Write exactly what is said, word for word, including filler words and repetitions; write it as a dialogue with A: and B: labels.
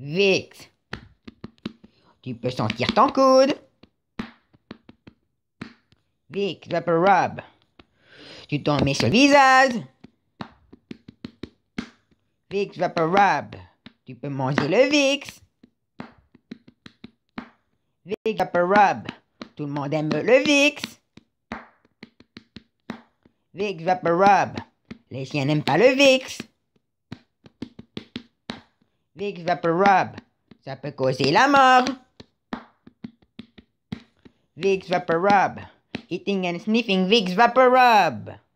A: Vicks. Tu peux sentir ton coude. Vicks Vapor Rub. Tu t'en mets sur le visage. Vicks Vapor Rub. Tu peux manger le Vicks. Vicks Vapor Rub. Tout le monde aime le Vicks. Vicks Vapor Rub. Les chiens n'aiment pas le Vicks. Vicks Vapor Rub. Ça peut causer la mort. Vicks Vapor Rub. Eating and sniffing Vicks Vapor Rub.